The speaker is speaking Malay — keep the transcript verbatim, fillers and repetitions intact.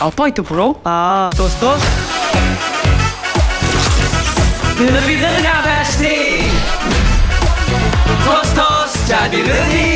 Apa itu, bro? Ah, Tos, tos. Lebih dengar pasti. Tos, tos, jadi lebih